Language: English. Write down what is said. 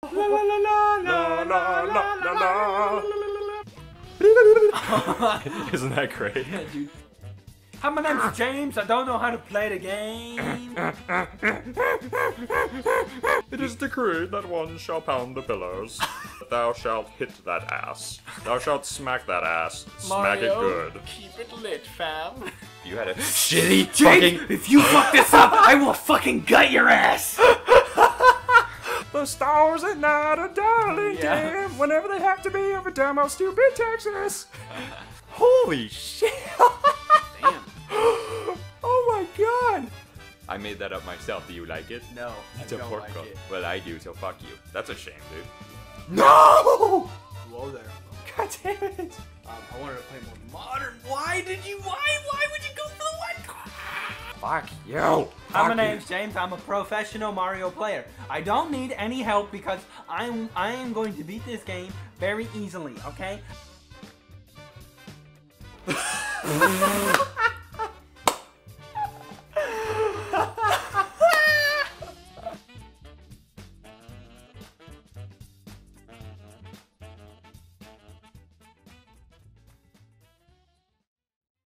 La la la la la la la la. Isn't that great? Yeah, dude. Hi, my name's James. I don't know how to play the game. It is decreed that one shall pound the pillows. Thou shalt hit that ass. Thou shalt smack that ass. Smack it good. Keep it lit, fam. You had a shitty James, if you fuck this up, I will fucking gut your ass. The stars at night are darling dim whenever they have to be over damn old stupid Texas. Holy shit. Damn. Oh my god. I made that up myself. Do you like it? No, It's I a don't pork like roll. it. Well, I do, so fuck you. That's a shame, dude. No! Whoa there. God damn it. I wanted to play more modern. Why would you go for the one? Fuck you. Hi, my name's James. I'm a professional Mario player. I don't need any help because I am going to beat this game very easily, okay?